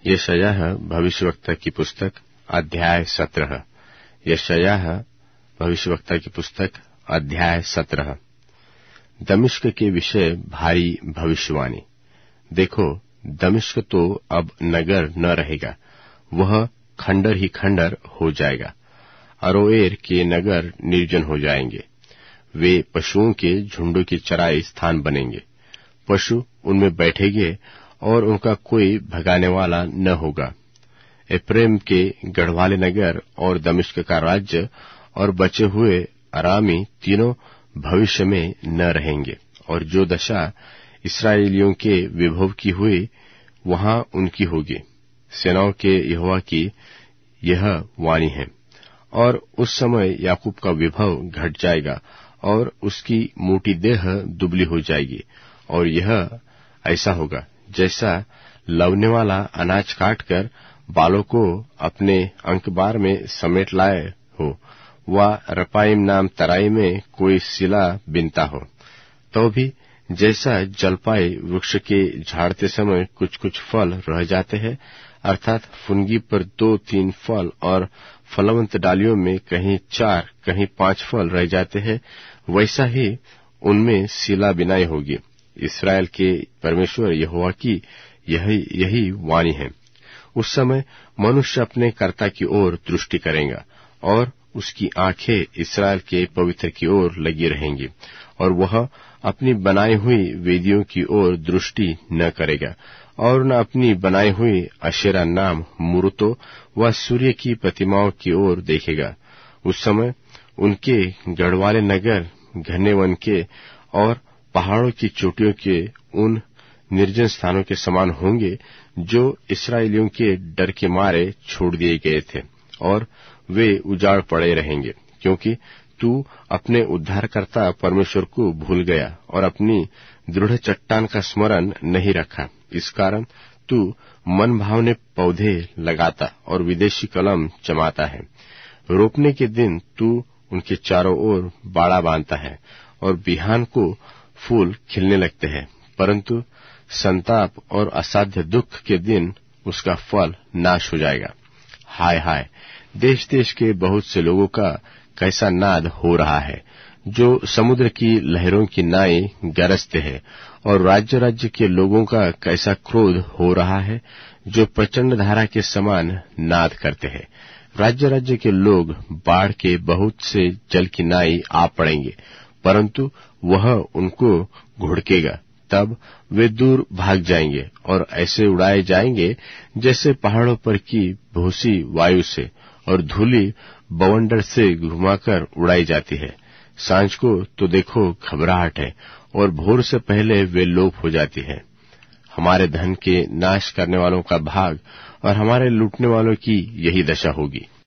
यशायाह भविष्यवक्ता की पुस्तक अध्याय 17। यशायाह भविष्यवक्ता की पुस्तक अध्याय 17। दमिश्क के विषय भारी भविष्यवाणी। देखो, दमिश्क तो अब नगर न रहेगा, वह खंडर ही खंडर हो जाएगा। अरोएर के नगर निर्जन हो जाएंगे, वे पशुओं के झुंडों की चराई स्थान बनेंगे। पशु उनमें बैठेंगे और उनका कोई भगाने वाला न होगा। एफ्रेम के गढ़वाले नगर और दमिश्क का राज्य और बचे हुए अरामी तीनों भविष्य में न रहेंगे, और जो दशा इस्राएलियों के विभव की हुई वहां उनकी होगी। सेनाओं के यहोवा की यह वाणी है। और उस समय याकूब का विभव घट जाएगा और उसकी मोटी देह दुबली हो जाएगी, और यह ऐसा होगा जैसा लवने वाला अनाज काटकर बालों को अपने अंकबार में समेट लाए हो, व रपाइम नाम तराई में कोई सिला बिनता हो। तो भी जैसा जलपाई वृक्ष के झाड़ते समय कुछ कुछ फल रह जाते हैं, अर्थात फुनगी पर 2-3 फल और फलवंत डालियों में कहीं 4 कहीं 5 फल रह जाते हैं, वैसा ही उनमें सिला बिनाई होगी। इस्राएल के परमेश्वर यहोवा की यही वाणी है। उस समय मनुष्य अपने कर्ता की ओर दृष्टि करेगा, और उसकी आंखें इस्राएल के पवित्र की ओर लगी रहेंगी, और वह अपनी बनाई हुई वेदियों की ओर दृष्टि न करेगा, और न अपनी बनाई हुई अशेरा नाम मूर्तों व सूर्य की प्रतिमाओं की ओर देखेगा। उस समय उनके गढ़वाले नगर घने वन के और पहाड़ों की चोटियों के उन निर्जन स्थानों के समान होंगे जो इस्राएलियों के डर के मारे छोड़ दिए गए थे, और वे उजाड़ पड़े रहेंगे, क्योंकि तू अपने उद्धारकर्ता परमेश्वर को भूल गया और अपनी दृढ़ चट्टान का स्मरण नहीं रखा। इस कारण तू मन भावने पौधे लगाता और विदेशी कलम जमाता है। रोपने के दिन तू उनके चारों ओर बाड़ा बांधता है, और बिहान को फूल खिलने लगते हैं, परंतु संताप और असाध्य दुख के दिन उसका फल नाश हो जाएगा। हाय हाय, देश देश के बहुत से लोगों का कैसा नाद हो रहा है, जो समुद्र की लहरों की नाई गरजते हैं, और राज्य राज्य के लोगों का कैसा क्रोध हो रहा है, जो प्रचंड धारा के समान नाद करते हैं। राज्य राज्य के लोग बाढ़ के बहुत से जल की नाई आ पड़ेंगे, परंतु वह उनको घुड़केगा। तब वे दूर भाग जाएंगे और ऐसे उड़ाए जाएंगे जैसे पहाड़ों पर की भूसी वायु से और धूली बवंडर से घुमाकर उड़ाई जाती है। सांझ को तो देखो घबराहट है, और भोर से पहले वे लोप हो जाती है। हमारे धन के नाश करने वालों का भाग और हमारे लूटने वालों की यही दशा होगी।